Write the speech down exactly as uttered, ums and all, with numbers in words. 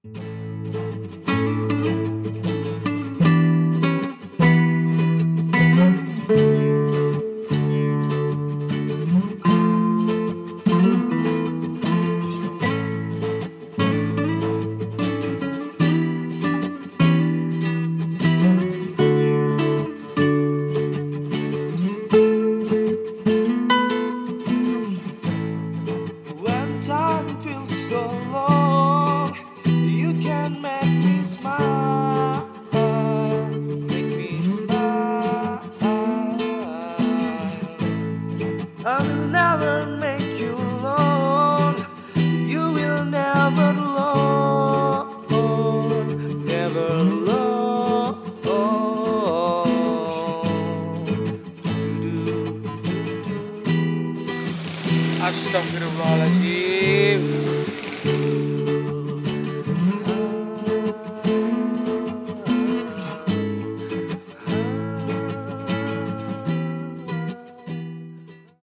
When time feels so long, you can make me smile, make me smile. I will never make you alone. You will never alone, never alone. Astagfirullahaladzim.